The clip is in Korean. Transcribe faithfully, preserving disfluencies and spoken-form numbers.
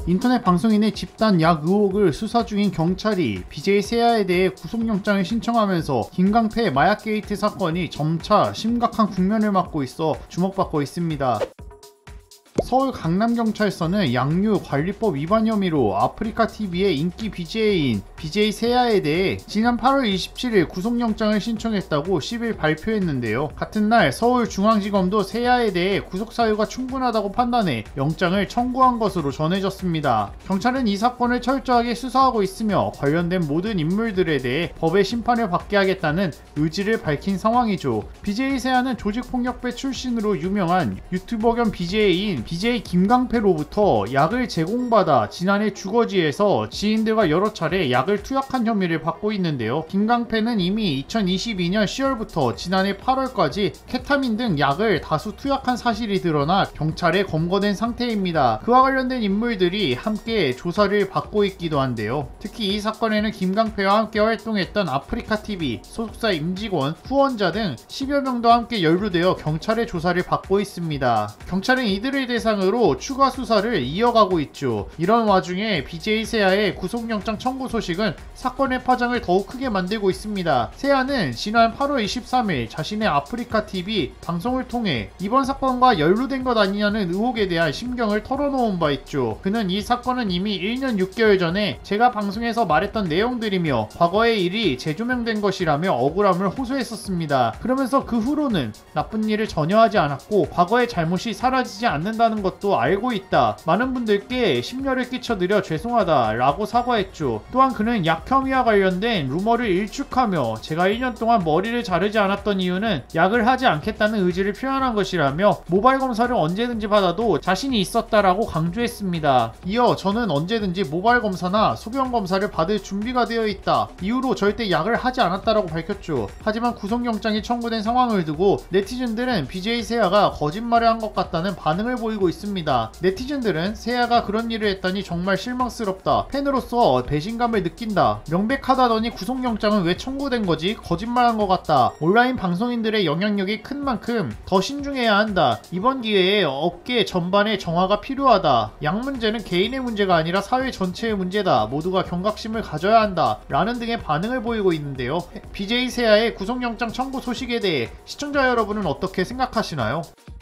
인터넷 방송인의 집단 약 의혹을 수사 중인 경찰이 비제이 세아에 대해 구속영장을 신청하면서 김강패 마약 게이트 사건이 점차 심각한 국면을 맞고 있어 주목받고 있습니다. 서울 강남경찰서는 양유관리법 위반 혐의로 아프리카티비의 인기 비제이인 비제이 세아에 대해 지난 팔월 이십칠일 구속영장을 신청했다고 십일 발표했는데요. 같은 날 서울중앙지검도 세아에 대해 구속사유가 충분하다고 판단해 영장을 청구한 것으로 전해졌습니다. 경찰은 이 사건을 철저하게 수사하고 있으며 관련된 모든 인물들에 대해 법의 심판을 받게 하겠다는 의지를 밝힌 상황이죠. 비제이 세아는 조직폭력배 출신으로 유명한 유튜버 겸 비제이인 비제이 김강패로부터 약을 제공받아 지난해 주거지에서 지인들과 여러 차례 약을 투약한 혐의를 받고 있는데요. 김강패는 이미 이천이십이년 시월부터 지난해 팔월까지 케타민 등 약을 다수 투약한 사실이 드러나 경찰에 검거된 상태입니다. 그와 관련된 인물들이 함께 조사를 받고 있기도 한데요. 특히 이 사건에는 김강패와 함께 활동했던 아프리카티비 소속사 임직원, 후원자 등 십여 명도 함께 연루되어 경찰의 조사를 받고 있습니다. 경찰은 이들을 대상으로 추가 수사를 이어가고 있죠. 이런 와중에 비제이 세아의 구속영장 청구 소식은 사건의 파장을 더욱 크게 만들고 있습니다. 세아는 지난 팔월 이십삼일 자신의 아프리카티비 방송을 통해 이번 사건과 연루된 것 아니냐는 의혹에 대한 심경을 털어놓은 바 있죠. 그는 이 사건은 이미 일 년 육 개월 전에 제가 방송에서 말했던 내용들이며 과거의 일이 재조명된 것이라며 억울함을 호소했었습니다. 그러면서 그 후로는 나쁜 일을 전혀 하지 않았고 과거의 잘못이 사라지지 않는다는 것도 알고 있다. 많은 분들께 심려를 끼쳐드려 죄송하다 라고 사과했죠. 또한 그는 약 혐의와 관련된 루머를 일축하며 제가 일 년 동안 머리를 자르지 않았던 이유는 약을 하지 않겠다는 의지를 표현한 것이라며 모발 검사를 언제든지 받아도 자신이 있었다라고 강조했습니다. 이어 저는 언제든지 모발 검사나 소변 검사를 받을 준비가 되어 있다. 이후로 절대 약을 하지 않았다라고 밝혔죠. 하지만 구속영장이 청구된 상황을 두고 네티즌들은 비제이 세아가 거짓말을 한 것 같다는 반응을 보이고 있습니다. 네티즌들은 세아가 그런 일을 했다니 정말 실망스럽다. 팬으로서 배신감을 느낀다. 명백하다더니 구속영장은 왜 청구된 거지? 거짓말한 것 같다. 온라인 방송인들의 영향력이 큰 만큼 더 신중해야 한다. 이번 기회에 업계 전반의 정화가 필요하다. 약 문제는 개인의 문제가 아니라 사회 전체의 문제다. 모두가 경각심을 가져야 한다. 라는 등의 반응을 보이고 있는데요. 비제이 세아의 구속영장 청구 소식에 대해 시청자 여러분은 어떻게 생각하시나요?